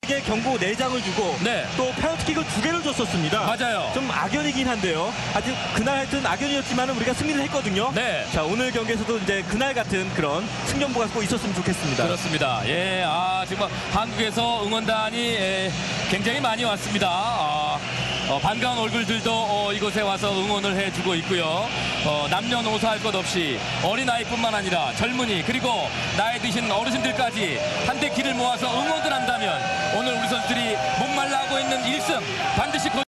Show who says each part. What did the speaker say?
Speaker 1: 게 경고 4장을 주고
Speaker 2: 네.
Speaker 1: 또 페널티킥을 2개를 줬었습니다.
Speaker 2: 맞아요.
Speaker 1: 좀 악연이긴 한데요. 아직 그날 하여튼 악연이었지만 우리가 승리를 했거든요.
Speaker 2: 네.
Speaker 1: 자, 오늘 경기에서도 이제 그날 같은 그런 승전보가 꼭 있었으면 좋겠습니다.
Speaker 2: 그렇습니다. 예, 정말 한국에서 응원단이 굉장히 많이 왔습니다. 반가운 얼굴들도 이곳에 와서 응원을 해주고 있고요. 남녀노소 할 것 없이 어린아이뿐만 아니라 젊은이 그리고 나이 드신 어르신들까지 한데 길을 모아서 응원을 한다면 오늘 우리 선수들이 목말라 하고 있는 1승 반드시 거두